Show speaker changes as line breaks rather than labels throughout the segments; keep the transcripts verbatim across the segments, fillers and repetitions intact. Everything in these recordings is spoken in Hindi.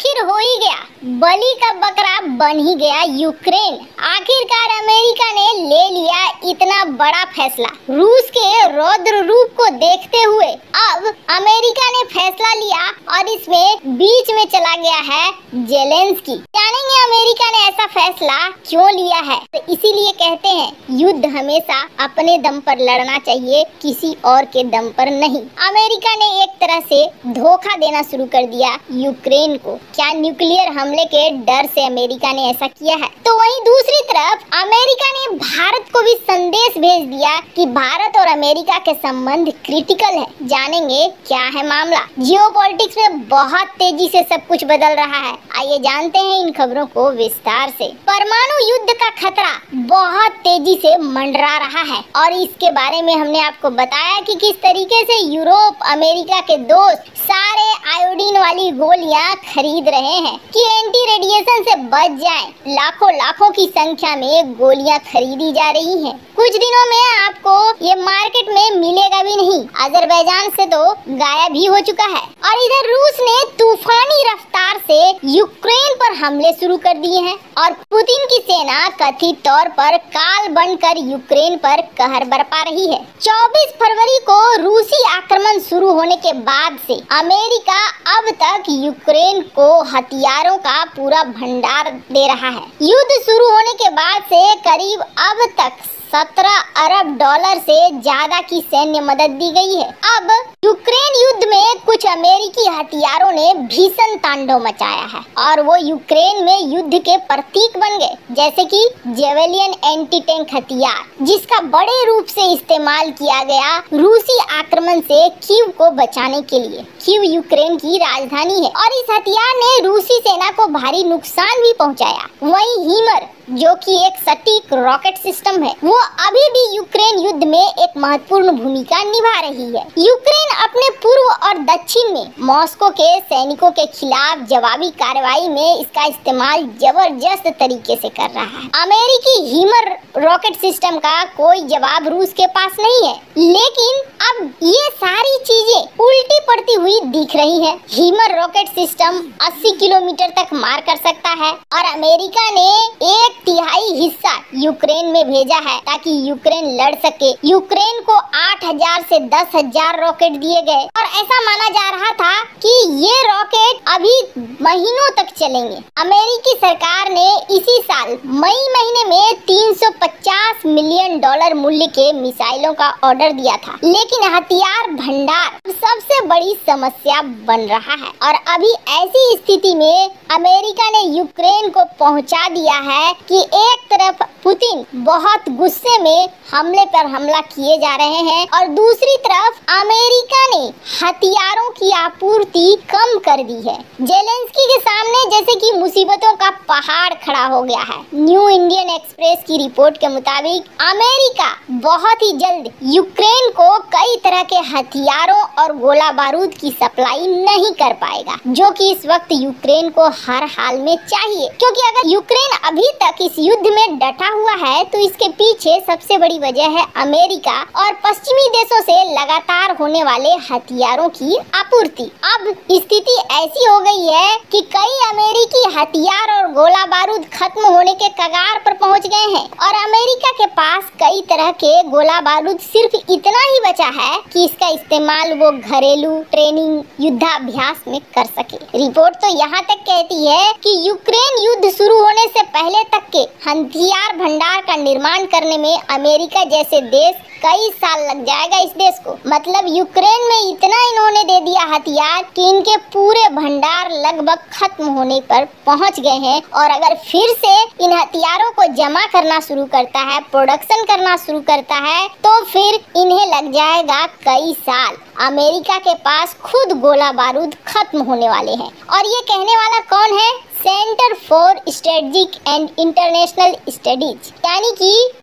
आखिर हो ही गया, बलि का बकरा बन ही गया यूक्रेन। आखिरकार अमेरिका ने ले लिया इतना बड़ा फैसला। रूस के रौद्र रूप को देखते हुए अब अमेरिका ने फैसला लिया और इसमें बीच में चला गया है जेलेंस्की। जानेंगे अमेरिका ने ऐसा फैसला क्यों लिया है। तो इसीलिए कहते हैं युद्ध हमेशा अपने दम पर लड़ना चाहिए, किसी और के दम पर नहीं। अमेरिका ने एक तरह से धोखा देना शुरू कर दिया यूक्रेन को। क्या न्यूक्लियर हमले के डर से अमेरिका ने ऐसा किया है? तो वहीं दूसरी तरफ अमेरिका ने भारत को भी संदेश भेज दिया कि भारत और अमेरिका के संबंध क्रिटिकल है। जानेंगे क्या है मामला। जियोपॉलिटिक्स में बहुत तेजी से सब कुछ बदल रहा है। आइए जानते हैं इन खबरों को विस्तार से। परमाणु युद्ध का खतरा बहुत तेजी से मंडरा रहा है और इसके बारे में हमने आपको बताया कि किस तरीके से यूरोप, अमेरिका के दोस्त सारे आयोडीन वाली गोलियां खरीद रहे हैं कि एंटी रेडिएशन से बच जाएं। लाखों लाखों की संख्या में गोलियां खरीदी जा रही हैं। कुछ दिनों में आपको ये मार्केट में मिलेगा भी नहीं। अजरबैजान से तो गायब ही हो चुका है। और इधर रूस ने तूफानी रफ्तार से यूक्रेन पर हमले शुरू कर दिए हैं और पुतिन की सेना कथित तौर पर काल बनकर यूक्रेन पर कहर बरपा रही है। चौबीस फरवरी को रूसी आक्रमण शुरू होने के बाद से अमेरिका अब तक यूक्रेन को हथियारों का पूरा भंडार दे रहा है। युद्ध शुरू होने के बाद से करीब अब तक सत्रह अरब डॉलर से ज्यादा की सैन्य मदद दी गई है। अब यूक्रेन युद्ध में कुछ अमेरिकी हथियारों ने भीषण तांडव मचाया है और वो यूक्रेन में युद्ध के प्रतीक बन गए, जैसे कि जेवेलियन एंटी टैंक हथियार, जिसका बड़े रूप से इस्तेमाल किया गया रूसी आक्रमण से कीव को बचाने के लिए। कीव यूक्रेन की राजधानी है और इस हथियार ने रूसी सेना को भारी नुकसान भी पहुंचाया। वहीं हीमर, जो कि एक सटीक रॉकेट सिस्टम है, वो अभी भी यूक्रेन युद्ध में एक महत्वपूर्ण भूमिका निभा रही है। यूक्रेन अपने पूर्व और दक्षिण में मॉस्को के सैनिकों के खिलाफ जवाबी कार्रवाई में इसका इस्तेमाल जबरदस्त तरीके से कर रहा है। अमेरिकी हीमर रॉकेट सिस्टम का कोई जवाब रूस के पास नहीं है, लेकिन अब ये सारी चीजें उल्टी पड़ती हुई दिख रही है। हीमर रॉकेट सिस्टम अस्सी किलोमीटर तक मार कर सकता है और अमेरिका ने एक तिहाई हिस्सा यूक्रेन में भेजा है ताकि यूक्रेन लड़ सके। यूक्रेन को आठ हजार से दस हजार रॉकेट दिए गए और ऐसा माना जा रहा था कि ये रॉकेट अभी महीनों तक चलेंगे। अमेरिकी सरकार ने इसी साल मई महीने में तीन सौ पचास मिलियन डॉलर मूल्य के मिसाइलों का ऑर्डर दिया था, लेकिन हथियार भंडार सबसे बड़ी समस्या बन रहा है और अभी ऐसी स्थिति में अमेरिका ने यूक्रेन को पहुंचा दिया है कि एक तरफ पुतिन बहुत गुस्से में हमले पर हमला किए जा रहे हैं और दूसरी तरफ अमेरिका ने हथियारों की आपूर्ति कम कर दी है। जेलेंस्की के सामने जैसे कि मुसीबतों का पहाड़ खड़ा हो गया है। न्यू इंडियन एक्सप्रेस की रिपोर्ट के मुताबिक अमेरिका बहुत ही जल्द यूक्रेन को कई तरह के हथियारों और गोला बारूद की सप्लाई नहीं कर पाएगा, जो कि इस वक्त यूक्रेन को हर हाल में चाहिए। क्योंकि अगर यूक्रेन अभी तक इस युद्ध में डटा हुआ है तो इसके पीछे सबसे बड़ी वजह है अमेरिका और पश्चिमी देशों से लगातार होने वाले हथियारों की आपूर्ति। अब स्थिति ऐसी हो गई है कि कई अमेरिकी हथियार और गोला बारूद खत्म होने के कगार पर पहुंच गए हैं और अमेरिका के पास कई तरह के गोला बारूद सिर्फ इतना ही बचा है कि इसका इस्तेमाल वो घरेलू ट्रेनिंग युद्धाभ्यास में कर सके। रिपोर्ट तो यहाँ तक कहती है कि यूक्रेन युद्ध शुरू होने से पहले तक के हथियार भंडार का निर्माण करने में अमेरिका जैसे देश कई साल लग जाएगा इस देश को। मतलब यूक्रेन में इतना इन्होंने दे दिया हथियार कि इनके पूरे भंडार लगभग खत्म होने पर पहुंच गए हैं और अगर फिर से इन हथियारों को जमा करना शुरू करता है, प्रोडक्शन करना शुरू करता है, तो फिर इन्हें लग जाएगा कई साल। अमेरिका के पास खुद गोला बारूद खत्म होने वाले हैं और ये कहने वाला कौन है? Center for Strategic and International Studies, यानी कि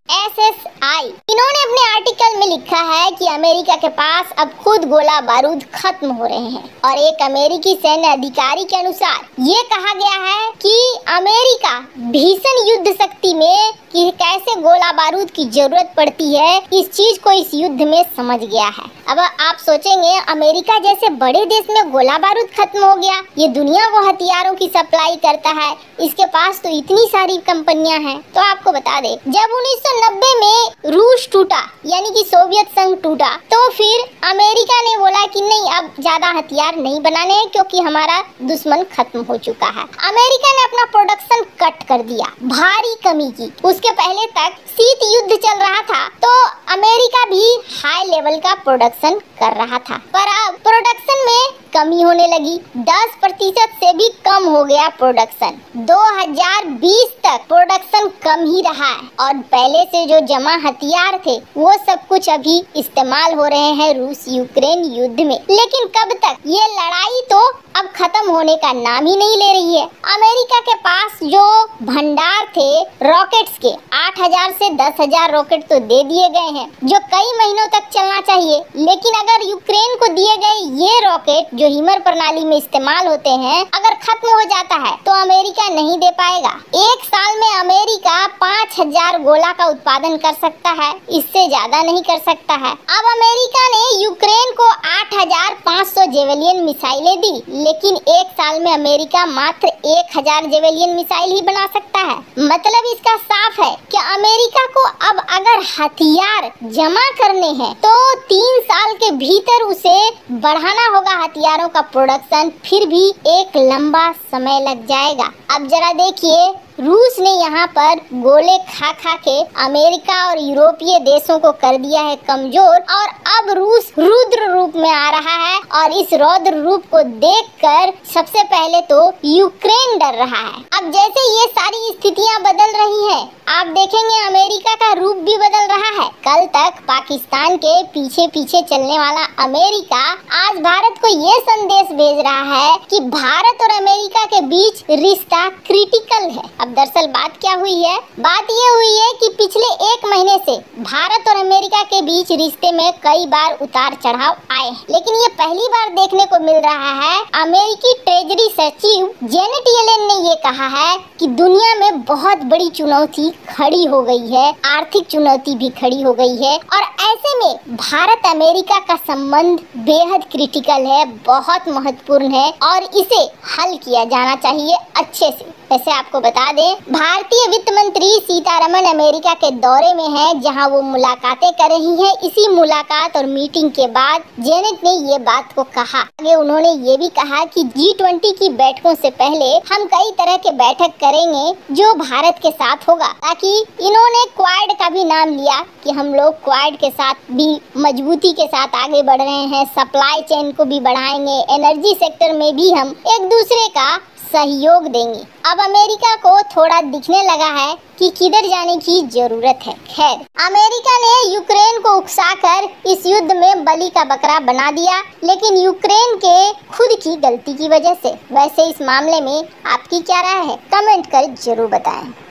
एस एस आई। इन्होंने अपने आर्टिकल में लिखा है कि अमेरिका के पास अब खुद गोला बारूद खत्म हो रहे हैं और एक अमेरिकी सैन्य अधिकारी के अनुसार ये कहा गया है कि अमेरिका भीषण युद्ध शक्ति में कि कैसे गोला बारूद की जरूरत पड़ती है, इस चीज को इस युद्ध में समझ गया है। अब आप सोचेंगे अमेरिका जैसे बड़े देश में गोला बारूद खत्म हो गया, ये दुनिया को हथियारों की सप्लाई करता है, इसके पास तो इतनी सारी कंपनियां हैं। तो आपको बता दे, जब उन्नीस सौ नब्बे में रूस टूटा यानी कि सोवियत संघ टूटा, तो फिर अमेरिका ने बोला कि नहीं, अब ज्यादा हथियार नहीं बनाने हैं क्योंकि हमारा दुश्मन खत्म हो चुका है। अमेरिका ने अपना प्रोडक्शन कट कर दिया, भारी कमी की। उसके पहले तक शीत युद्ध चल रहा था तो अमेरिका भी हाई लेवल का प्रोडक्शन कर रहा था, पर अब प्रोडक्शन में कमी होने लगी, दस प्रतिशत से भी कम हो गया प्रोडक्शन। दो हज़ार बीस तक प्रोडक्शन कम ही रहा है और पहले से जो जमा हथियार थे वो सब कुछ अभी इस्तेमाल हो रहे हैं रूस यूक्रेन युद्ध में। लेकिन कब तक? ये लड़ाई तो अब खत्म होने का नाम ही नहीं ले रही है। अमेरिका के पास जो भंडार थे रॉकेट्स के, आठ हज़ार से दस हज़ार रॉकेट तो दे दिए गए हैं जो कई महीनों तक चलना चाहिए। लेकिन अगर यूक्रेन को दिए गए ये रॉकेट जो हिमर प्रणाली में इस्तेमाल होते हैं अगर खत्म हो जाता है तो अमेरिका नहीं दे पाएगा। एक साल में अमेरिका पाँच हज़ार गोला का उत्पादन कर सकता है, इससे ज्यादा नहीं कर सकता है। अब अमेरिका ने यूक्रेन को आठ हज़ार पाँच सौ जेवेलियन मिसाइलें दी, लेकिन एक साल में अमेरिका मात्र एक हज़ार जेवेलियन मिसाइल ही बना सकता है। मतलब इसका साफ है कि अमेरिका को अब अगर हथियार जमा करने हैं तो तीन साल के भीतर उसे बढ़ाना होगा हथियारों का प्रोडक्शन, फिर भी एक लंबा समय लग जाएगा। अब जरा देखिए, रूस ने यहाँ पर गोले खा खा के अमेरिका और यूरोपीय देशों को कर दिया है कमजोर और अब रूस रुद्र रूप में आ रहा है और इस रौद्र रूप को देखकर सबसे पहले तो यूक्रेन डर रहा है। अब जैसे ये सारी स्थितियाँ बदल रही हैं, आप देखेंगे अमेरिका का रूप भी बदल रहा है। कल तक पाकिस्तान के पीछे पीछे चलने वाला अमेरिका आज भारत को ये संदेश भेज रहा है कि भारत और अमेरिका के बीच रिश्ता क्रिटिकल है। अब दरअसल बात क्या हुई है? बात ये हुई है कि पिछले एक महीने से भारत और अमेरिका के बीच रिश्ते में कई बार उतार चढ़ाव आए हैं, लेकिन ये पहली बार देखने को मिल रहा है। अमेरिकी ट्रेजरी सचिव जेनेट येलेन ने ये कहा है कि दुनिया में बहुत बड़ी चुनौती खड़ी हो गई है, आर्थिक चुनौती भी खड़ी हो गई है और ऐसे में भारत अमेरिका का संबंध बेहद क्रिटिकल है, बहुत महत्वपूर्ण है और इसे हल किया जाना चाहिए अच्छे से। वैसे आपको बता दें, भारतीय वित्त मंत्री सीतारमण अमेरिका के दौरे में हैं, जहां वो मुलाकातें कर रही हैं। इसी मुलाकात और मीटिंग के बाद जेनेट ने ये बात को कहा। आगे उन्होंने ये भी कहा कि जी ट्वेंटी की बैठकों से पहले हम कई तरह के बैठक करेंगे जो भारत के साथ होगा, ताकि इन्होंने क्वाड का भी नाम लिया कि हम लोग क्वाड के साथ भी मजबूती के साथ आगे बढ़ रहे हैं, सप्लाई चेन को भी बढ़ाएंगे, एनर्जी सेक्टर में भी हम एक दूसरे का सहयोग देंगे। अब अमेरिका को थोड़ा दिखने लगा है कि किधर जाने की जरूरत है। खैर, अमेरिका ने यूक्रेन को उकसाकर इस युद्ध में बलि का बकरा बना दिया, लेकिन यूक्रेन के खुद की गलती की वजह से। वैसे इस मामले में आपकी क्या राय है? कमेंट कर जरूर बताएं।